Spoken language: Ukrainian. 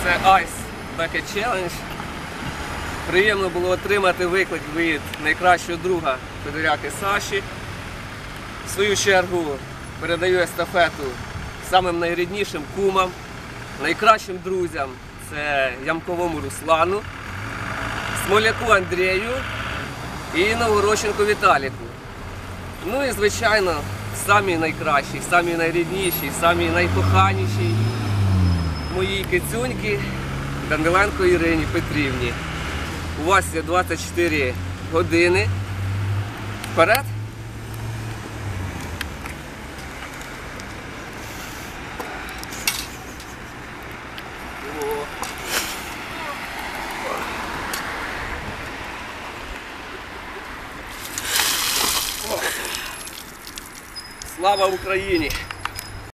Це Ice Bucket Challenge. Приємно було отримати виклик від найкращого друга Федоряки Саші. В свою чергу передаю естафету самим найріднішим кумам, найкращим друзям. Це Ямковому Руслану, Смоляку Андрію і Новорощенку Віталіку. Ну і, звичайно, самі найкращі, самі найрідніші, самі найкоханіші моїй кицюньки Даниленко Ірині Петрівні. У вас є 24 години. Вперед! Слава Україні!